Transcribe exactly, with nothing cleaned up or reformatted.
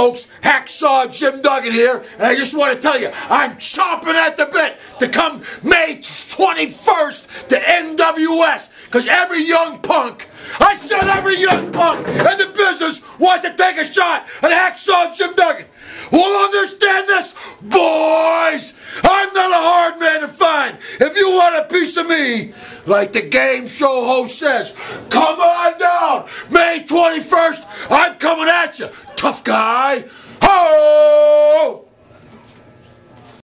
folks, Hacksaw Jim Duggan here, and I just want to tell you, I'm chomping at the bit to come May twenty-first to N W S, because every young punk, I said every young punk in the business wants to take a shot at Hacksaw Jim Duggan. We'll understand this, boys. I'm not a hard man to find. If you want a piece of me, like the game show host says, come on down. May twenty-first, I'm coming at you. Tough guy. Ho!